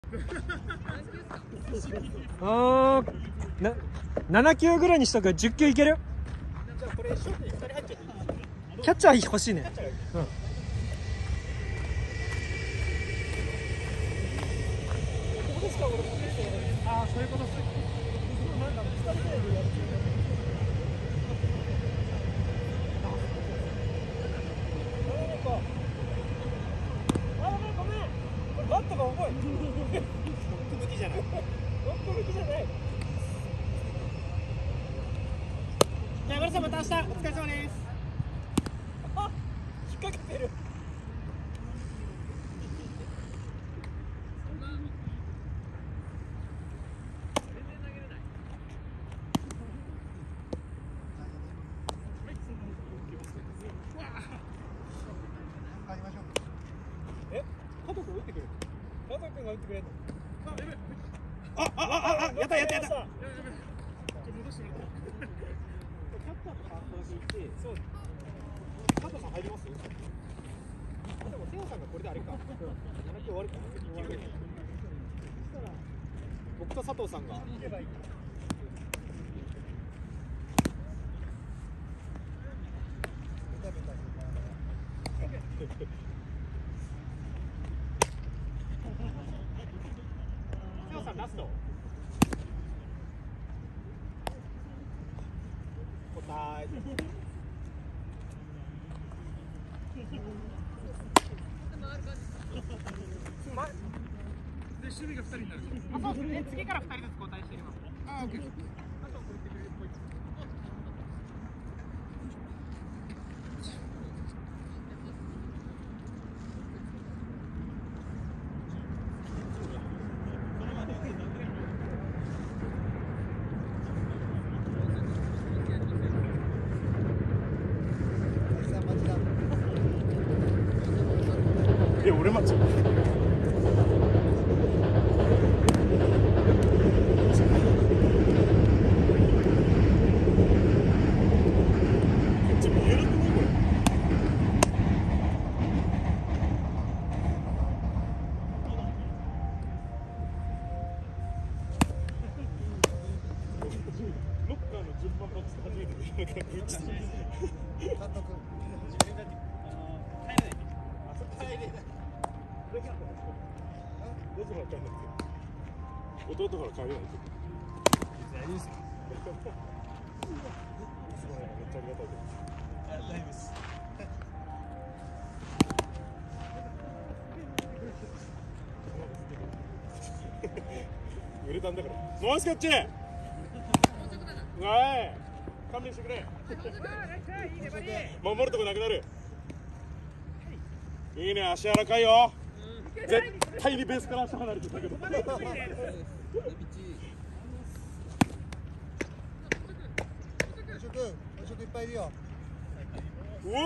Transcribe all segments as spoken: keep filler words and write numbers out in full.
あーななな球ぐらいにしとく。じゅっ球いける。 じゃあこれショートにふたり入っちゃっていい？ キャッチャー欲しいね。うん。ああ、そういうことっす。バットが重い。ノック向きじゃない。ノック向きじゃない。じゃあ村さんまた明日お疲れ様です。あ、引っ掛けてる。え、加藤君打ってくれる。加藤君が打ってくれるの。あ、あ、あ、あ、やったやったやった。ちょっと戻してもらって。キャッチャーとか話して、そう。加藤さん入ります？でもセオさんがこれであれか。なな球終わるか。そしたら僕と佐藤さんが。セオさんラスト。答え。で守備がふたりになる。あ、そうですね。次からふたりずつ交代していきます。あ、オッケー。いや、俺待ち。ロッカーの順番待ち初めて見たからぶっち監督。弟から帰れないと。大丈夫ですよ。すごい、めっちゃありがたいです。あ、大丈夫です。売れたんだから。もう少し。はい。勘弁してくれ。守るとこなくなる。いいね、足柔らかいよ。絶対にベースから足離れてたけど。いっぱいいるよ。おーい。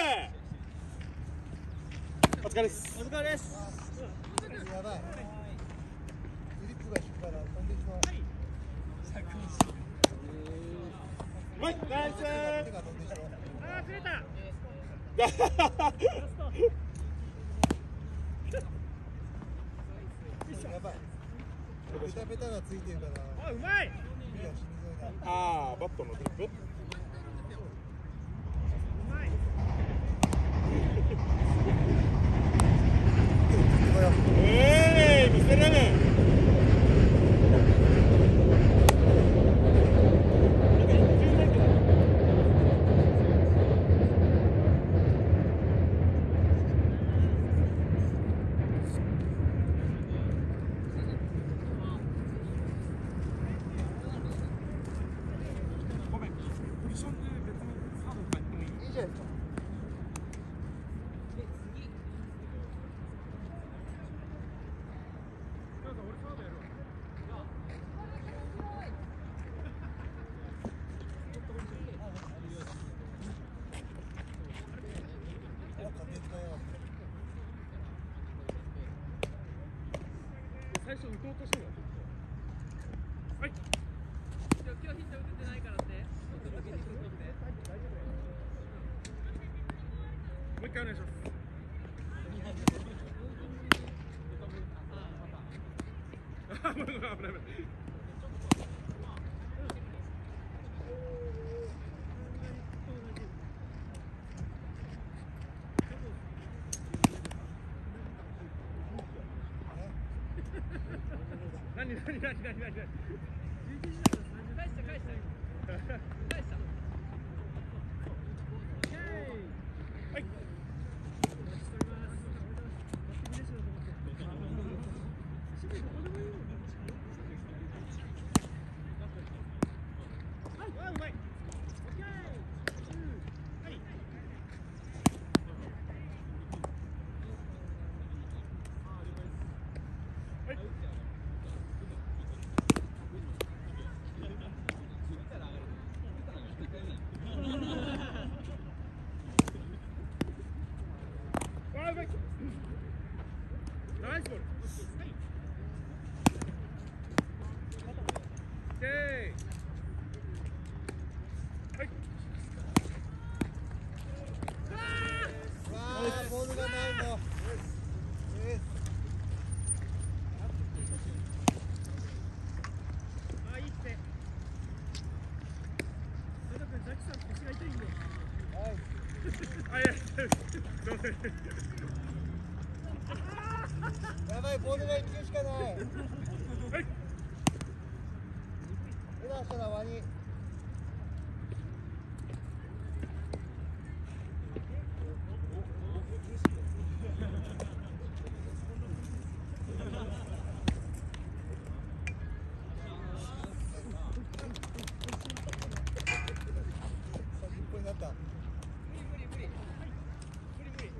お疲れです。お疲れです。やばい。グリップが引くから飛んできそう。うまい。ナイス。あー、釣れた。やばい。ペタペタがついてるから。あ、うまい。ああ、バットのグリップ。ええー、見せられない。ごめん、ポジションで別にサードとか行ってもいい？いいじゃないですか。最初打とうとしてる。はい。今日ヒット打ててないからって。もう一回お願いします。 何何何何何何返した返した返したはいうまいナイスボール。オッケー。はい。 わあ、ボールがないの。 あ、いいって。佐藤君、ザキさん腰が痛いんで。 はい。 あ、いや、すいません。 やばい、ボールがいっ球しかない。 はい。 手出したらワニ。先っぽになった。無理無理無理。無理無理。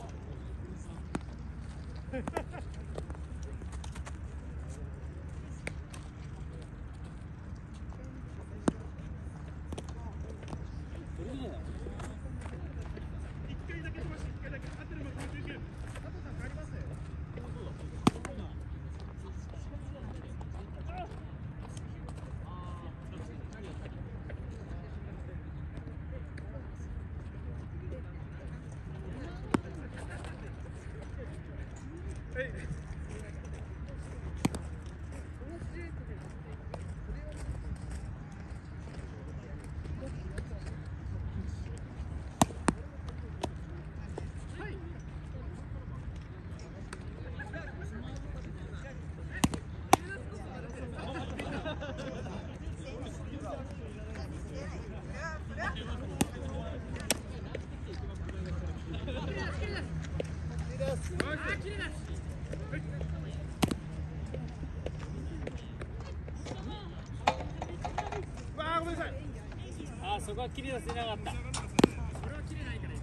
あ、そこは切り出せなかった。 それは切れないから。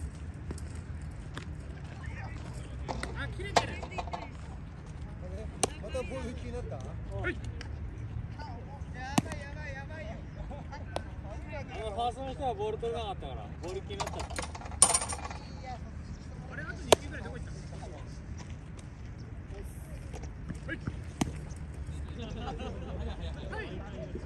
あ、切れてる。 またボール気になった。 はい。 あのファーストの人はボール取れなかったから、ボール気になっちゃった。 あれ、あとに球ぐらいどこ行ったの？はい。はい。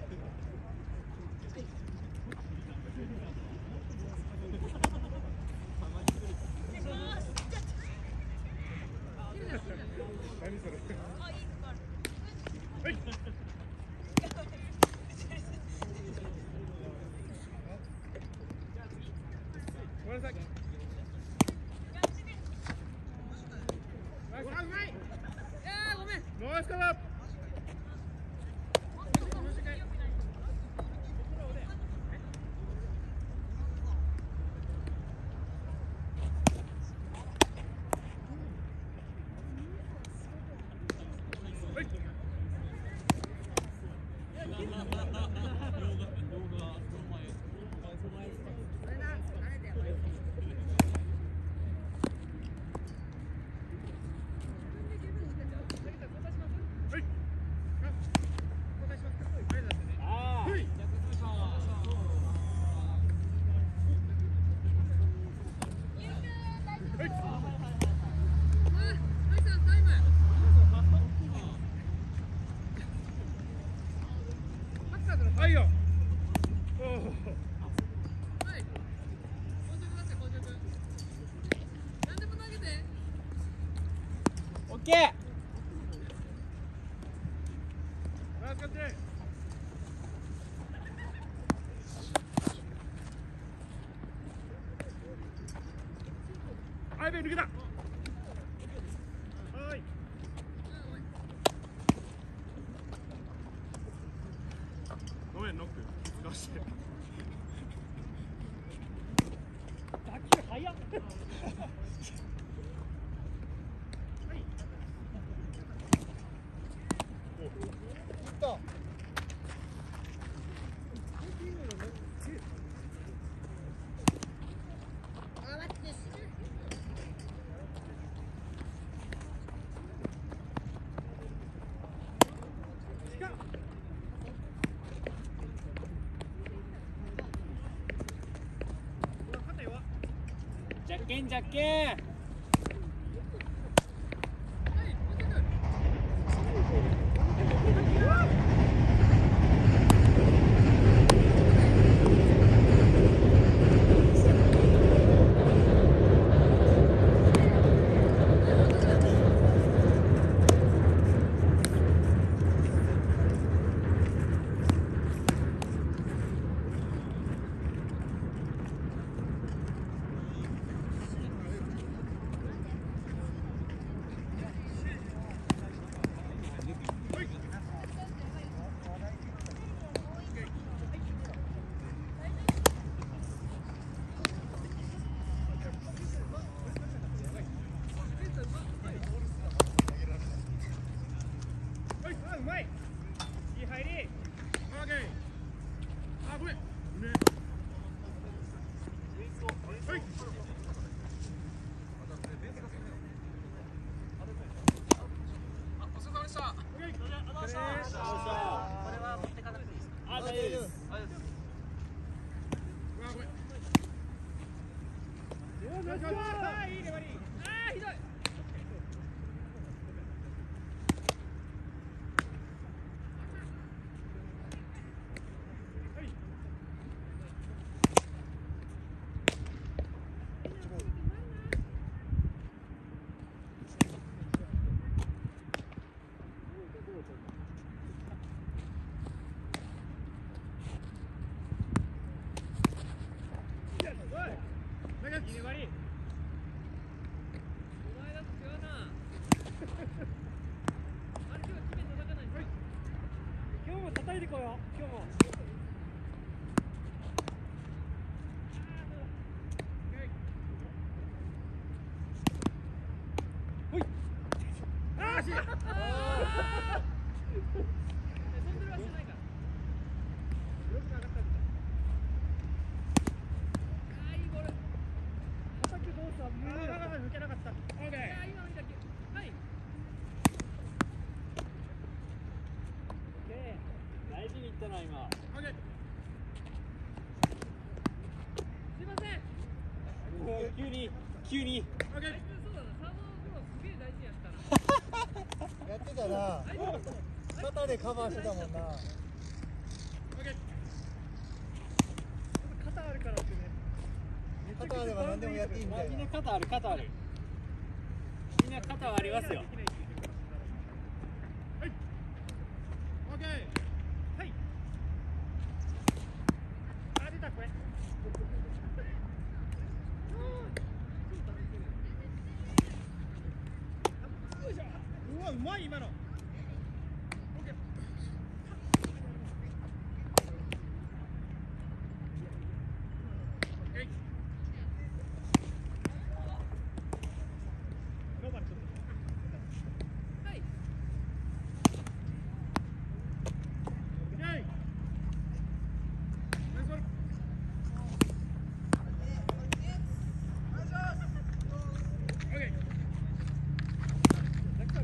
何それ。はい。ごめんなさい。あ、うまい。いやー、ごめん。ナイスカバー。はい。 あ、やべえ、抜けた。はい。ごめん、ノック。使わして。打球速っ。 じゃっけんじゃっけん。今日も叩いてこよう。今日も。ほい。ああ、し。飛んでるはしてないから。ブロック上がったんだ。ああ、いいボール。叩く動作は無理だ。抜けなかった。オッケー。いや、今のいい打球。はい。 大事にいったな今。 オッケー。すいません。 急に急に。 オッケー。 そうだな、サードゴロすげえ大事やったな。 やってたな。肩でカバーしてたもんな。 オッケー。肩あるからってね。 肩あれば何でもやっていいみたいな。 みんな肩ある肩ある。みんな肩はありますよ。 はい。オッケー。はい。あ、出たこれ。うわ、うまい今の。オッケー。はい。ローバル取って。はい。イェイ。ナイスボール。オッケー。ちょ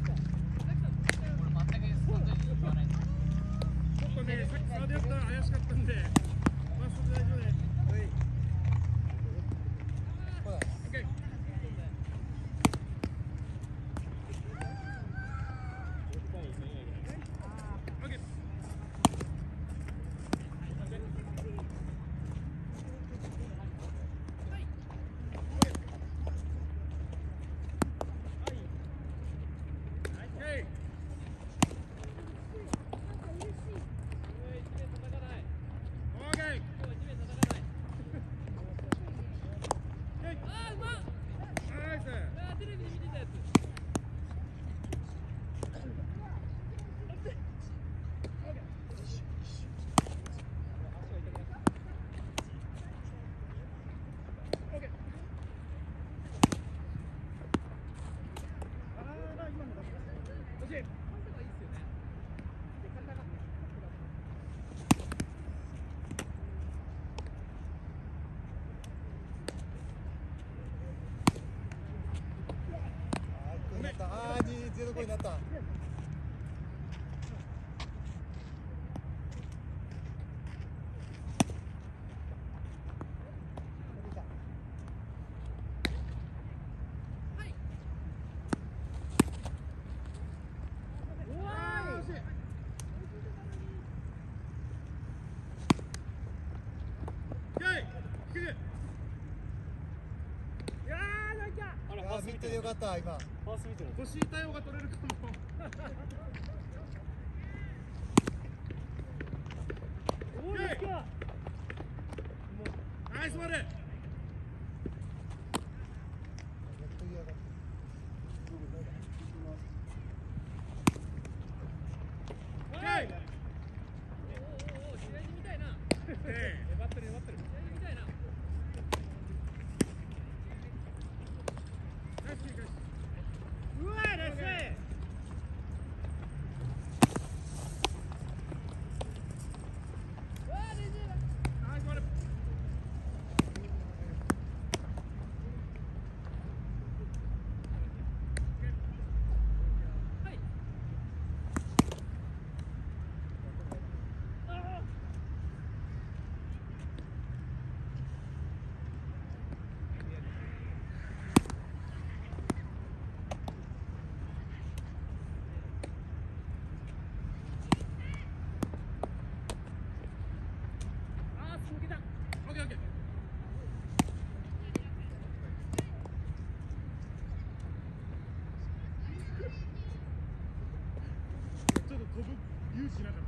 っとね、さっきサードやったら怪しかったんで、まあ、それ大丈夫です。 ほら。 オッケー。オッケー。はい。 よかった今。 ファースト見てる。 腰対応が取れるかも。 おー、ナイスキャー。 ナイスボール。 はい。おーおーおー、試合に見たいな。粘ってる粘ってる。試合に見たいな。うわー、ナイスプレー。うわー、レジェーだ。 ナイスボール。 はい。あー。あー、すげえだ。 オッケーオッケー。ちょっと飛ぶ勇気なかった。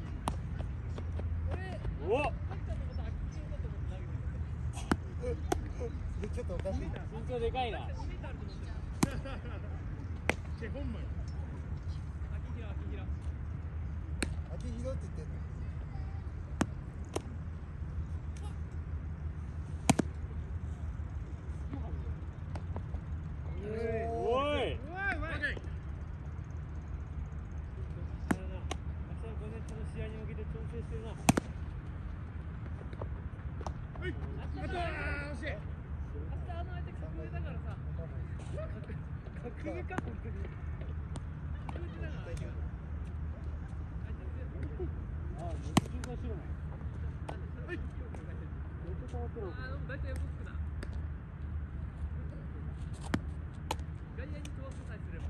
俺、 お入ったと思ったら、空き地だと思って投げてる。 ちょっとおかしい。 身長でかいな。 にメーターあると思ってた。 チェホンマン。 秋広、秋広。 秋広って言ってんの。 おい。 うわー、うまい。 オッケー。 あれな、明日の午前中の試合に向けて調整してるな。 はい。あとは惜しい。 明日あの相手格上だからさ。格上か、本当に。格上だな、相手が。相手強い。 ああ、めっちゃ警戒してるもん。 はい。 めっちゃ触ってる。 あー、でも大体横つくな。外野に飛ばすさえすれば。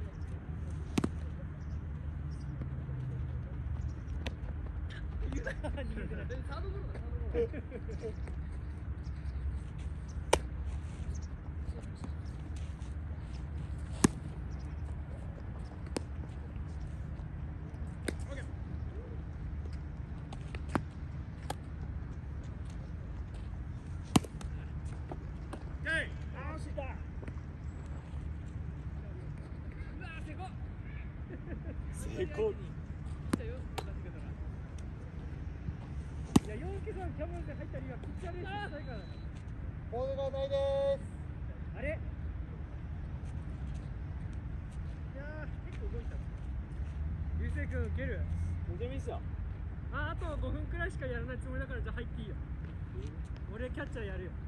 言うな、逃げてない。サードゴロだ、サードゴロ。 オッケー。オッケー。あー惜しい。 うわー、せこっ。 成功。 じゃあよん助けたら。いや、よんけさんキャメラで入った理由はピッチャー練習したいから。 ボールがないです。 あれ。いやー、結構動いた。流星君受ける。 とてもいいっすよ。 あ、あとごふんくらいしかやらないつもりだから、じゃあ入っていいよ。俺キャッチャーやるよ。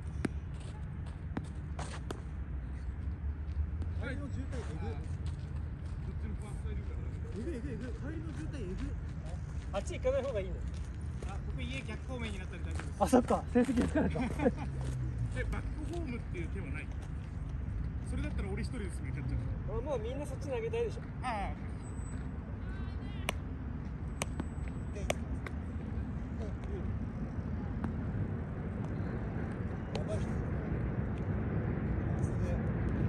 帰りの渋滞えぐ。 どっちのファーストいるから。 えぐいえぐいえぐい。帰りの渋滞えぐい。 あっち行かない方がいいの。 あ、僕家逆方面になったんで大丈夫です。 あ、そっか。成績つかないか。 え、バックホームっていう手はない。それだったら俺一人ですね、キャッチャー。 あ、もうみんなそっち投げたいでしょ。 ああ。 やばい人。すげえ。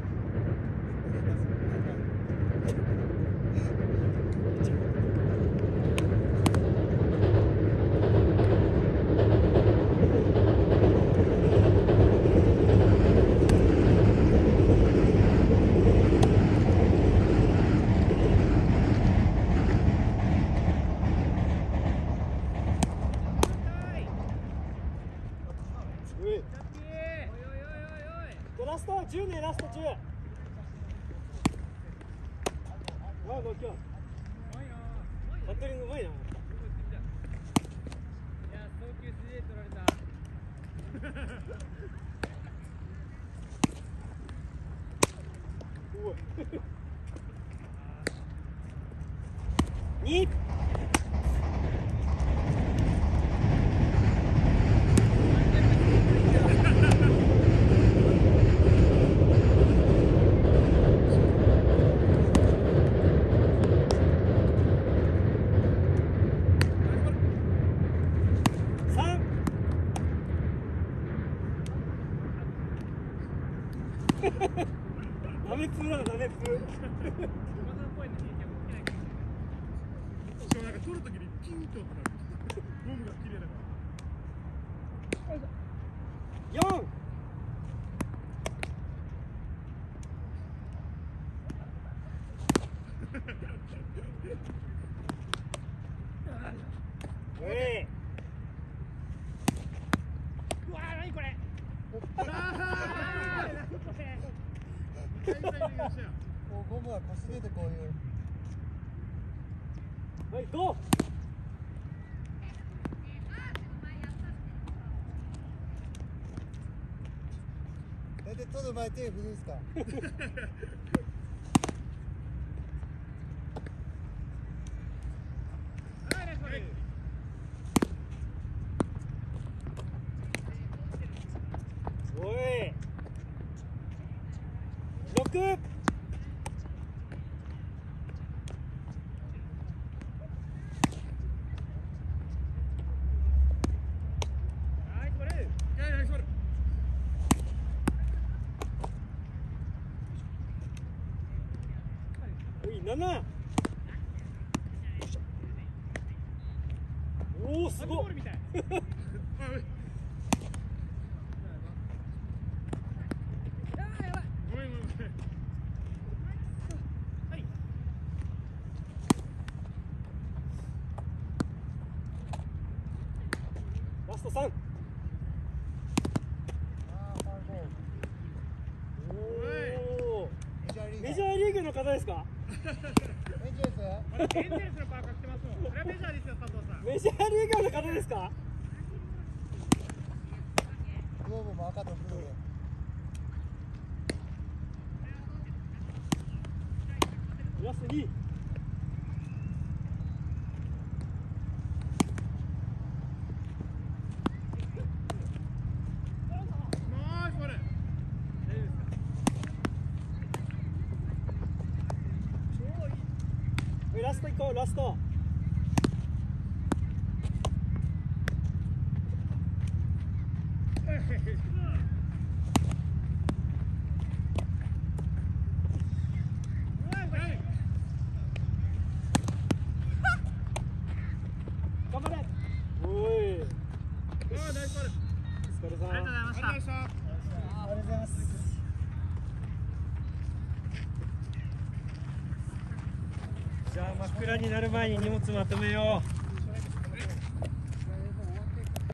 うい。 おいおいおいおい。 でラストじゅうね、ラストじゅう。わあ、ごきょう。バッテリングうまいな。 いや、送球すげえ取られた。 おい。に。ダメ熱だ打熱。 しかもなんか取るときにキンとなる。ゴムが綺麗だから。 四。おい。 うわー、何これ。 こうゴムはこすげてこういう。 はい、ゴー。 大体取る前手振るんすか。 おい。六。七。おお、すごい。ラスト三。おお。メジャーリーグの方ですか。 エンジェルス？ エンゼルスのパーカー着てますもん。これはメジャーですよ、佐藤さん。 メジャーリーグの方ですか。 グローブも赤と黒で。 ラストに。ラスト行こう、ラスト。頑張れ。おい。お疲れ様。 ありがとうございました。 ありがとうございます。 じゃあ真っ暗になる前に荷物まとめよう。